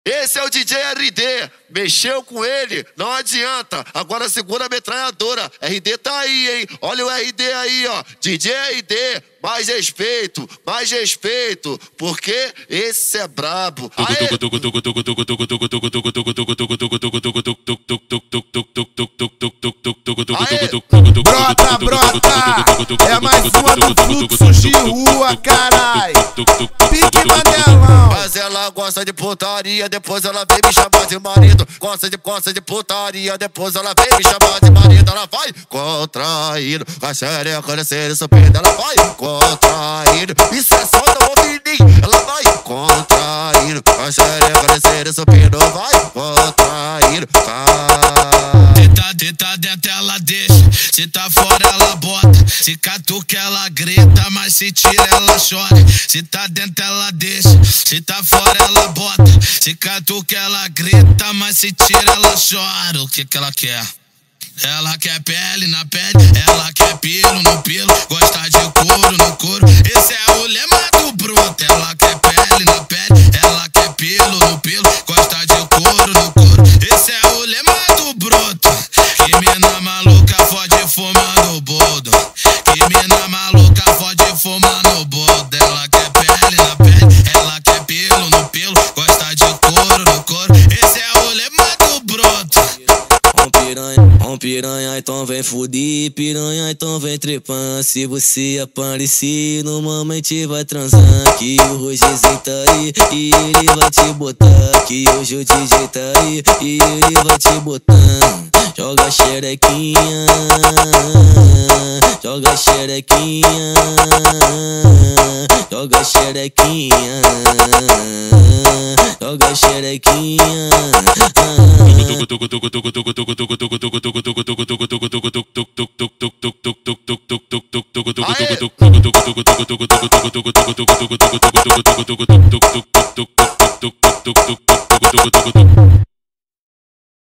Esse é o DJ RD, mexeu com ele, não adianta, agora segura a metralhadora, RD tá aí, hein, olha o RD aí, ó, DJ RD, mais respeito, porque esse é brabo. Aê! Brota, é mais uma do fluxo de rua, carai. Pique Mandelão. Mas ela gosta de putaria, depois ela vem me chamar de marido. Gosta de putaria, depois ela vem me chamar de marido. Ela vai contraindo, a xereca descendo, subindo. Ela vai contraindo, isso é só da ouvidinho. Ela vai contraindo, a xereca descendo, subindo. Vai contraindo, Se tá dentro ela deixa, se tá fora ela bota. Se catuca ela grita, mas se tira ela chora. Se tá dentro ela deixa, se tá fora ela bota. Se catuca ela grita, mas se tira ela chora. O que que ela quer? Ela quer pele na pele, ela quer pelo no pelo, gosta de couro no couro. Esse é o lema do broto. Ela quer pele na pele, ela quer pelo no pelo, gosta de couro no couro. Esse é o lema do broto. Que mina maluca fode fumando boldo. Que mina maluca fode fumando boldo. Ela quer pele na pele, ela quer pelo no pelo, gosta de couro no couro. Esse é o lema do broto. Piranha, então vem fuder, piranha, então vem trepar. Se você aparecer, normalmente vai transar. Que o Rogerzinho tá aí e ele vai te botar. Que hoje o DJ tá aí e ele vai te botar. Joga xerequinha, joga xerequinha, joga xerequinha, joga xerequinha. Aê!